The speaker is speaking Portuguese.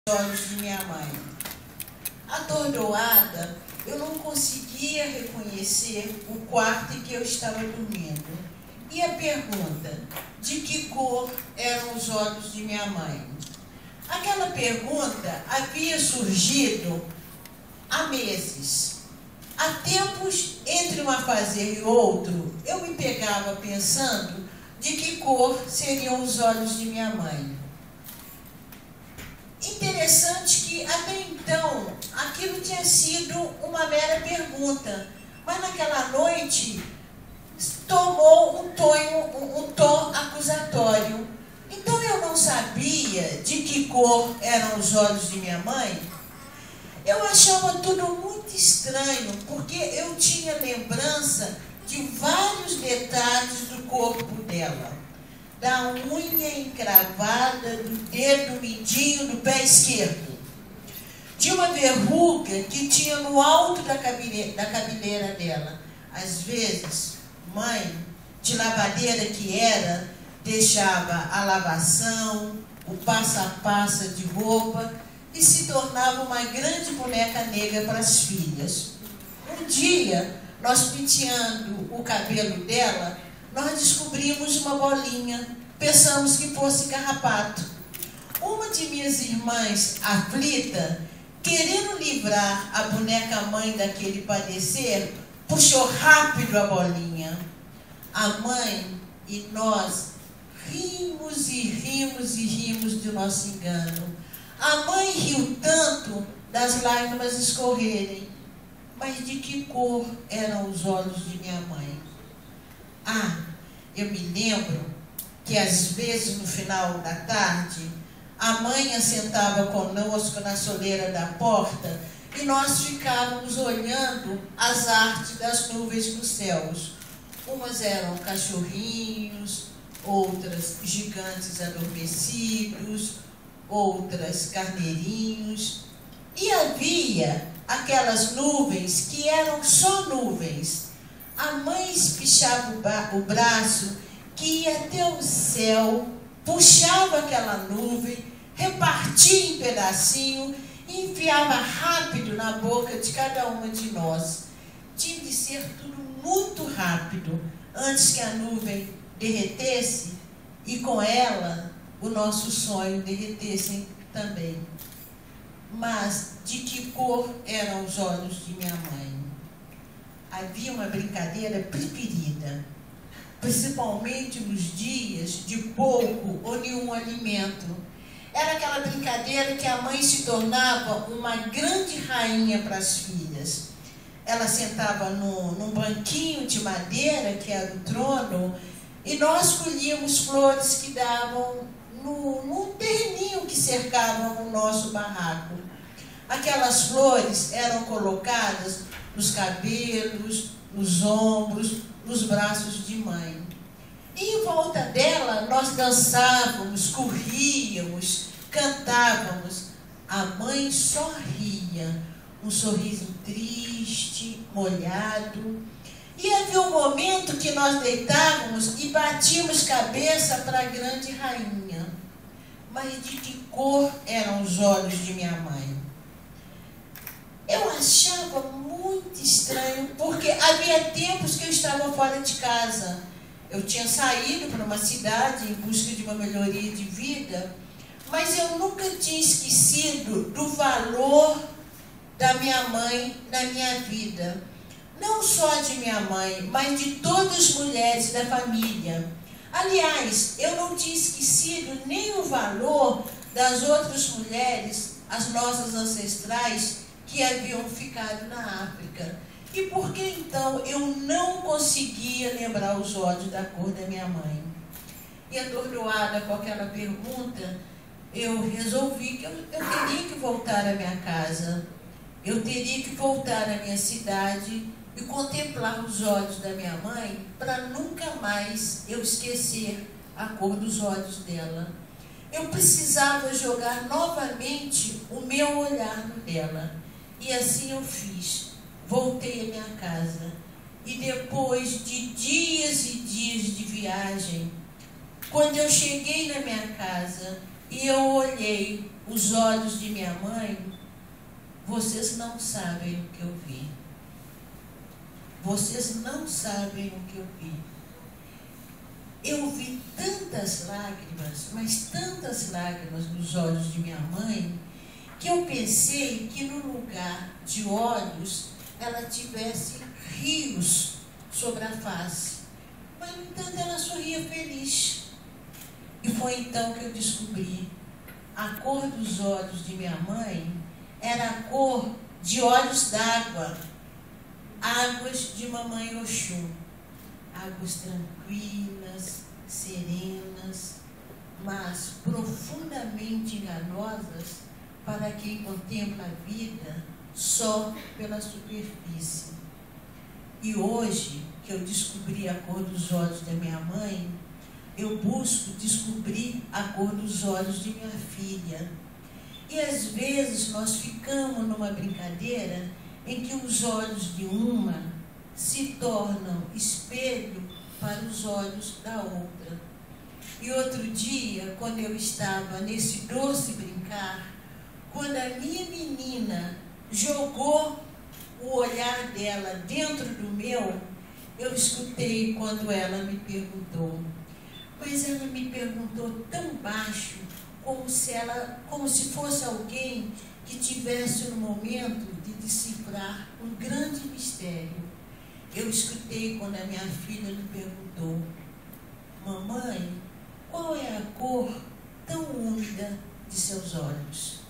olhos de minha mãe. Atordoada, eu não conseguia reconhecer o quarto em que eu estava dormindo. E a pergunta, de que cor eram os olhos de minha mãe? Aquela pergunta havia surgido há meses. Há tempos, entre um afazer e outro, eu me pegava pensando de que cor seriam os olhos de minha mãe. Interessante que, até então, aquilo tinha sido uma mera pergunta, mas naquela noite tomou um tom acusatório. Então eu não sabia de que cor eram os olhos de minha mãe. Eu achava tudo muito estranho, porque eu tinha lembrança de vários detalhes do corpo dela. Da unha encravada do dedo mindinho do pé esquerdo, de uma verruga que tinha no alto da cabeleira dela. Às vezes, mãe, de lavadeira que era, deixava a lavação, o passa-passa de roupa e se tornava uma grande boneca negra para as filhas. Um dia, nós penteando o cabelo dela, nós descobrimos uma bolinha, pensamos que fosse carrapato. Uma de minhas irmãs, aflita, querendo livrar a boneca mãe daquele padecer, puxou rápido a bolinha. A mãe e nós rimos e rimos e rimos do nosso engano. A mãe riu tanto das lágrimas escorrerem. Mas de que cor eram os olhos de minha mãe? Ah, eu me lembro que às vezes no final da tarde, a mãe sentava conosco na soleira da porta e nós ficávamos olhando as artes das nuvens nos céus. Umas eram cachorrinhos, outras gigantes adormecidos, outras carneirinhos. E havia aquelas nuvens que eram só nuvens. A mãe espichava o braço que ia até o céu, puxava aquela nuvem, repartia em pedacinho e enfiava rápido na boca de cada uma de nós. Tinha de ser tudo muito rápido, antes que a nuvem derretesse e com ela o nosso sonho derretesse também. Mas de que cor eram os olhos de minha mãe? Havia uma brincadeira preferida, principalmente nos dias de pouco ou nenhum alimento. Era aquela brincadeira que a mãe se tornava uma grande rainha para as filhas. Ela sentava num banquinho de madeira, que era o trono, e nós colhíamos flores que davam no terreninho que cercava o nosso barraco. Aquelas flores eram colocadas nos cabelos, nos ombros, nos braços de mãe. E em volta dela nós dançávamos, corríamos, cantávamos. A mãe sorria, um sorriso triste, molhado. E havia um momento que nós deitávamos e batíamos cabeça para a grande rainha. Mas de que cor eram os olhos de minha mãe? Eu achava muito estranho, porque havia tempos que eu estava fora de casa. Eu tinha saído para uma cidade em busca de uma melhoria de vida, mas eu nunca tinha esquecido do valor da minha mãe na minha vida. Não só de minha mãe, mas de todas as mulheres da família. Aliás, eu não tinha esquecido nem o valor das outras mulheres, as nossas ancestrais, que haviam ficado na África. E por que então eu não conseguia lembrar os olhos da cor da minha mãe? E atordoada com aquela pergunta, eu resolvi que eu teria que voltar à minha casa. Eu teria que voltar à minha cidade e contemplar os olhos da minha mãe para nunca mais eu esquecer a cor dos olhos dela. Eu precisava jogar novamente o meu olhar no dela. E assim eu fiz. Voltei à minha casa. E depois de dias e dias de viagem, quando eu cheguei na minha casa e eu olhei os olhos de minha mãe, vocês não sabem o que eu vi. Vocês não sabem o que eu vi. Eu vi tantas lágrimas, mas tantas lágrimas nos olhos de minha mãe, que eu pensei que no lugar de olhos, ela tivesse rios sobre a face. Mas, no entanto, ela sorria feliz. E foi então que eu descobri: a cor dos olhos de minha mãe era a cor de olhos d'água, águas de Mamãe Oxum, águas tranquilas, serenas, mas profundamente enganosas para quem contempla a vida só pela superfície. E hoje, que eu descobri a cor dos olhos da minha mãe, eu busco descobrir a cor dos olhos de minha filha. E às vezes nós ficamos numa brincadeira em que os olhos de uma se tornam espelho para os olhos da outra. E outro dia, quando eu estava nesse doce brincar, quando a minha menina jogou o olhar dela dentro do meu, eu escutei quando ela me perguntou. Mas ela me perguntou tão baixo, como se fosse alguém que tivesse no momento de decifrar um grande mistério. Eu escutei quando a minha filha me perguntou: mamãe, qual é a cor tão úmida de seus olhos?